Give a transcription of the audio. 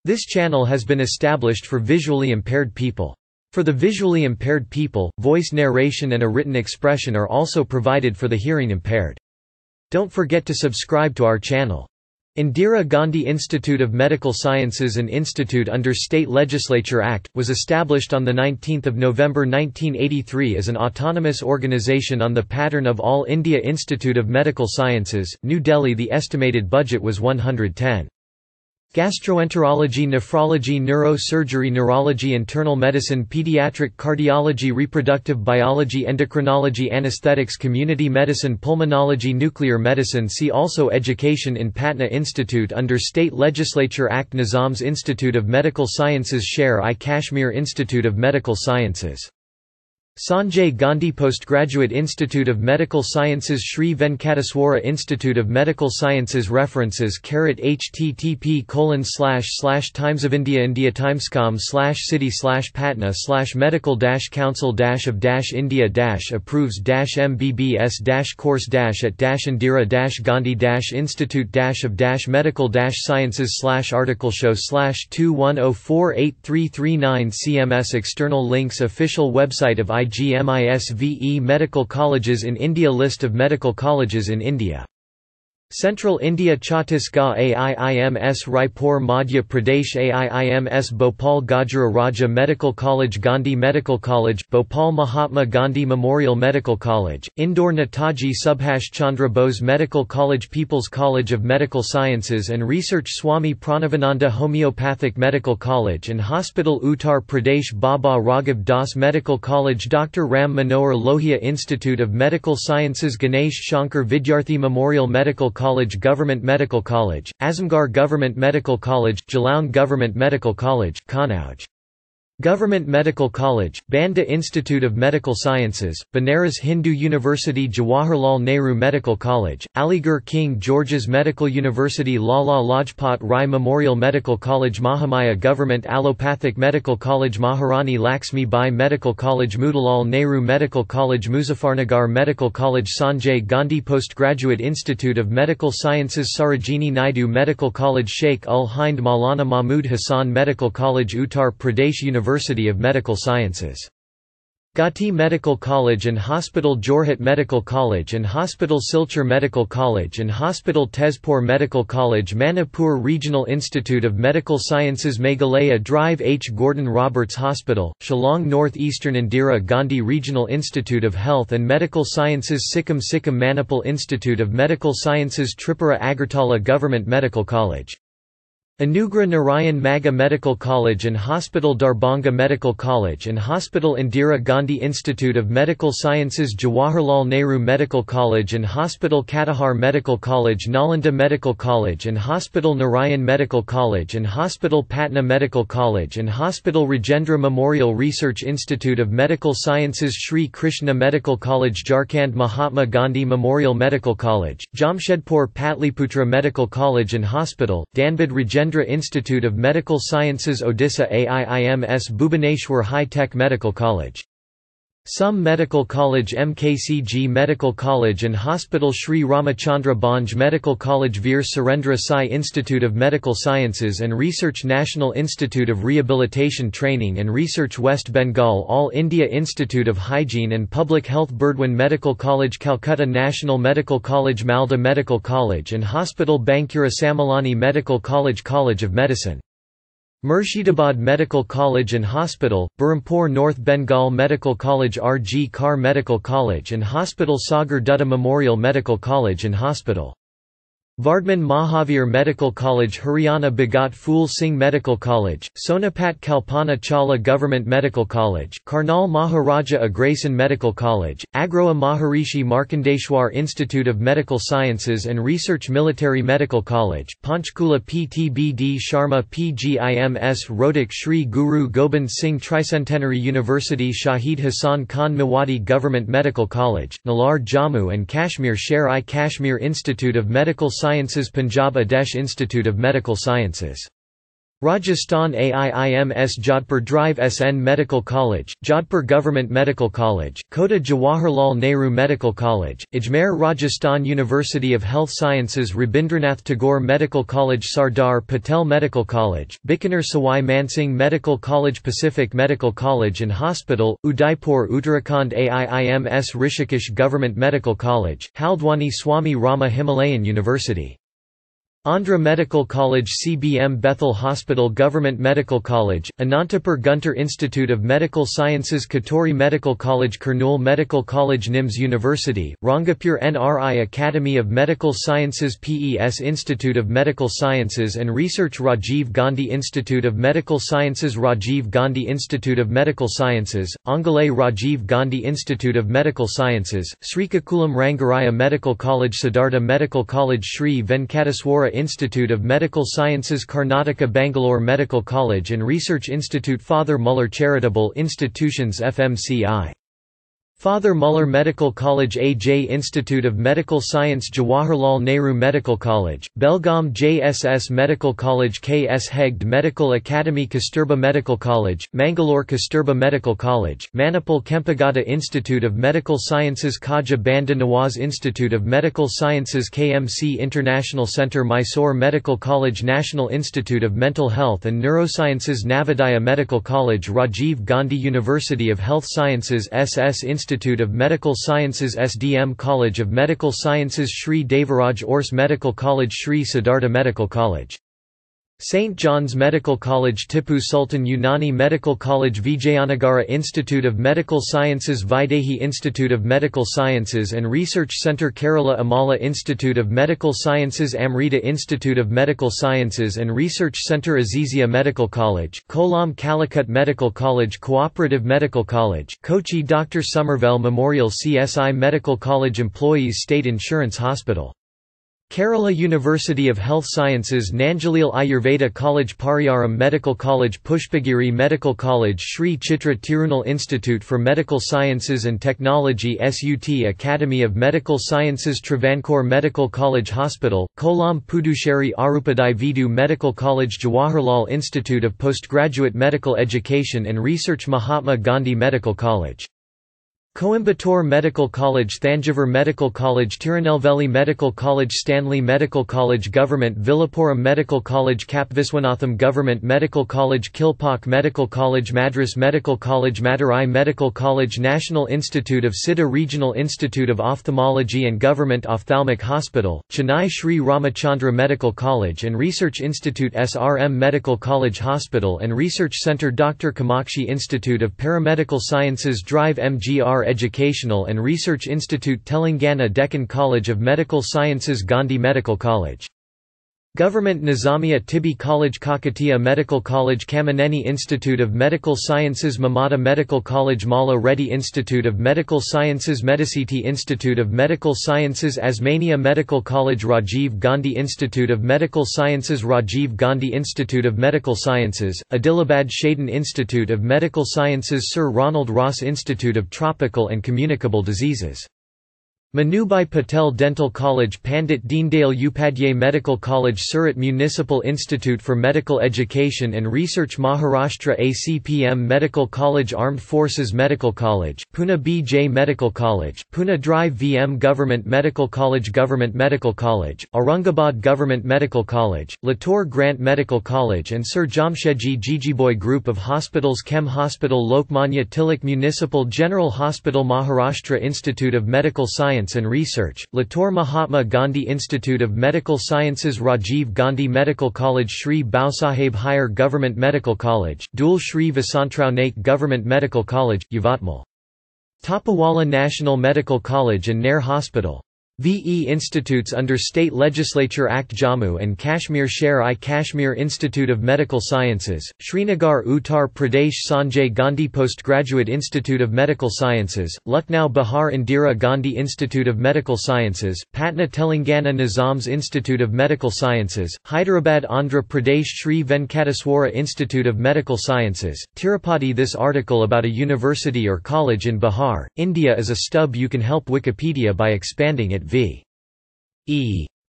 This channel has been established for visually impaired people. For the visually impaired people, voice narration and a written expression are also provided for the hearing impaired. Don't forget to subscribe to our channel. Indira Gandhi Institute of Medical Sciences, an institute under State Legislature Act, was established on 19 November 1983 as an autonomous organization on the pattern of All India Institute of Medical Sciences, New Delhi. The estimated budget was 110. Gastroenterology, nephrology, neurosurgery, neurology, internal medicine, pediatric cardiology, reproductive biology, endocrinology, anesthetics, community medicine, pulmonology, nuclear medicine. See also Education in Patna Institute under State Legislature Act, Nizam's Institute of Medical Sciences, Sher-I-Kashmir Institute of Medical Sciences, Sanjay Gandhi Postgraduate Institute of Medical Sciences, Sri Venkateswara Institute of Medical Sciences. References http://timesofindia indiatimescom/city/patna medical-council-of-india-timescom/articleshow/210483339 CMS. External links. Official website of IGMISVE Medical Colleges in India. List of medical colleges in India. Central India, Chhattisgarh AIIMS, Raipur, Madhya Pradesh AIIMS, Bhopal, Gajra Raja Medical College, Gandhi Medical College, Bhopal, Mahatma Gandhi Memorial Medical College, Indore, Netaji Subhash Chandra Bose Medical College, People's College of Medical Sciences and Research, Swami Pranavananda Homeopathic Medical College and Hospital, Uttar Pradesh, Baba Raghav Das Medical College, Dr. Ram Manohar Lohia Institute of Medical Sciences, Ganesh Shankar Vidyarthi Memorial Medical College, Government Medical College, Azamgarh Government Medical College, Jalaun Government Medical College, Kannauj Government Medical College, Banda Institute of Medical Sciences, Banaras Hindu University, Jawaharlal Nehru Medical College, Aligarh King George's Medical University, Lala Lajpat Rai Memorial Medical College, Mahamaya Government Allopathic Medical College, Maharani Laxmi Bai Medical College, Motilal Nehru Medical College, Muzaffarnagar Medical College, Sanjay Gandhi Postgraduate Institute of Medical Sciences, Sarojini Naidu Medical College, Sheikh ul Hind Maulana Mahmud Hassan Medical College, Uttar Pradesh University of Medical Sciences, Gauhati Medical College and Hospital, Jorhat Medical College and Hospital, Silchar Medical College and Hospital, Tezpur Medical College, Manipur Regional Institute of Medical Sciences, Meghalaya Drive H. Gordon Roberts Hospital, Shillong North Eastern Indira Gandhi Regional Institute of Health and Medical Sciences, Sikkim Manipal Institute of Medical Sciences, Tripura Agartala Government Medical College, Anugrah Narayan Magga Medical College and Hospital, Darbhanga Medical College and Hospital, Indira Gandhi Institute of Medical Sciences, Jawaharlal Nehru Medical College and Hospital, Katihar Medical College, Nalanda Medical College and Hospital, Narayan Medical College and Hospital, Patna Medical College and Hospital, Rajendra Memorial Research Institute of Medical Sciences, Shri Krishna Medical College, Jharkhand Mahatma Gandhi Memorial Medical College, Jamshedpur Patliputra Medical College and Hospital, Dhanbad Rajendra Institute of Medical Sciences, Odisha AIIMS, Bhubaneswar High-Tech Medical College, Some Medical College, MKCG Medical College and Hospital, Sri Ramachandra Banj Medical College, Veer Surendra Sai Institute of Medical Sciences and Research, National Institute of Rehabilitation Training and Research, West Bengal All India Institute of Hygiene and Public Health, Burdwan Medical College, Calcutta National Medical College, Malda Medical College and Hospital, Bankura Samilani Medical College, College of Medicine, Murshidabad Medical College and Hospital, Berhampur North Bengal Medical College, R.G. Kar Medical College and Hospital, Sagar Dutta Memorial Medical College and Hospital, Vardhman Mahavir Medical College, Haryana Bhagat Phul Singh Medical College, Sonipat Kalpana Chawla Government Medical College, Karnal Maharaja Agrasen Medical College, Agroha Maharishi Markandeshwar Institute of Medical Sciences and Research, Military Medical College, Panchkula PTBD Sharma PGIMS, Rohtak Shri Guru Gobind Singh Tricentenary University, Shahid Hassan Khan Mewati Government Medical College, Nalar Jammu and Kashmir, Sher-I-Kashmir Institute of Medical Sciences, Punjab Adesh Institute of Medical Sciences. Rajasthan AIIMS Jodhpur Drive SN Medical College, Jodhpur Government Medical College, Kota Jawaharlal Nehru Medical College, Ajmer Rajasthan University of Health Sciences Rabindranath Tagore Medical College Sardar Patel Medical College, Bikaner Sawai Mansingh Medical College Pacific Medical College and Hospital, Udaipur Uttarakhand AIIMS Rishikesh Government Medical College, Haldwani Swami Rama Himalayan University. Andhra Medical College CBM Bethel Hospital Government Medical College, Anantapur Guntur Institute of Medical Sciences Katori Medical College Kurnool Medical College NIMS University, Rangapur NRI Academy of Medical Sciences PES Institute of Medical Sciences and Research Rajiv Gandhi Institute of Medical Sciences Rajiv Gandhi Institute of Medical Sciences, Angale Rajiv Gandhi Institute of Medical Sciences, Srikakulam Rangaraya Medical College Siddhartha Medical College Sri Venkateswara Institute of Medical Sciences Karnataka Bangalore Medical College and Research Institute Father Muller Charitable Institutions FMCI. Father Muller Medical College AJ Institute of Medical Science Jawaharlal Nehru Medical College, Belgaum JSS Medical College KS Hegde Medical Academy Kasturba Medical College, Mangalore Kasturba Medical College, Manipal Kempegowda Institute of Medical Sciences Khaja Banda Nawaz Institute of Medical Sciences KMC International Centre Mysore Medical College National Institute of Mental Health and Neurosciences Navodaya Medical College Rajiv Gandhi University of Health Sciences SS Institute of Medical Sciences SDM College of Medical Sciences Sri Devaraj Ors Medical College Sri Siddhartha Medical College St. John's Medical College Tipu Sultan Unani Medical College Vijayanagara Institute of Medical Sciences Vaidehi Institute of Medical Sciences and Research Centre Kerala Amala Institute of Medical Sciences Amrita Institute of Medical Sciences and Research Centre Azizia Medical College, Kollam Calicut Medical College Cooperative Medical College, Kochi Dr. Somervell Memorial CSI Medical College Employees State Insurance Hospital Kerala University of Health Sciences Nanjalil Ayurveda College Pariyaram Medical College Pushpagiri Medical College Sri Chitra Tirunal Institute for Medical Sciences and Technology SUT Academy of Medical Sciences Travancore Medical College Hospital, Kollam Puducherry Arupadai Vidu Medical College Jawaharlal Institute of Postgraduate Medical Education and Research Mahatma Gandhi Medical College Coimbatore Medical College Thanjavur Medical College Tirunelveli Medical College Stanley Medical College Government Villapuram Medical College Kapviswanatham Government Medical College Kilpak Medical College Madras Medical College Madurai Medical College National Institute of Siddha Regional Institute of Ophthalmology and Government Ophthalmic Hospital, Chennai Sri Ramachandra Medical College and Research Institute SRM Medical College Hospital and Research Centre Dr. Kamakshi Institute of Paramedical Sciences Drive MGR Educational and Research Institute Telangana Deccan College of Medical Sciences Gandhi Medical College Government Nizamia Tibi College Kakatiya Medical College Kamaneni Institute of Medical Sciences Mamata Medical College Malla Reddy Institute of Medical Sciences Medicity Institute of Medical Sciences Asmania Medical College Rajiv Gandhi Institute of Medical Sciences Rajiv Gandhi Institute of Medical Sciences, Adilabad Shaden Institute of Medical Sciences Sir Ronald Ross Institute of Tropical and Communicable Diseases Manubhai Patel Dental College Pandit Deendayal Upadhyay Medical College Surat Municipal Institute for Medical Education and Research Maharashtra ACPM Medical College Armed Forces Medical College, Pune BJ Medical College, Pune Drive VM Government Medical College Government Medical College, Aurangabad Government Medical College, Latur Grant Medical College and Sir Jamshedji Jijiboy Group of Hospitals Chem Hospital Lokmanya Tilak Municipal General Hospital Maharashtra Institute of Medical Science and Research, Latur Mahatma Gandhi Institute of Medical Sciences Rajiv Gandhi Medical College Sri Bausaheb Higher Government Medical College, Dul Sri Vasantrao Naik Government Medical College, Yavatmal. Tapawala National Medical College and Nair Hospital. VE institutes under State Legislature Act Jammu and Kashmir Sher-I Kashmir Institute of Medical Sciences, Srinagar Uttar Pradesh Sanjay Gandhi Postgraduate Institute of Medical Sciences, Lucknow Bihar Indira Gandhi Institute of Medical Sciences, Patna Telangana Nizam's Institute of Medical Sciences, Hyderabad Andhra Pradesh Sri Venkateswara Institute of Medical Sciences, Tirupati. This article about a university or college in Bihar, India is a stub. You can help Wikipedia by expanding it v. e.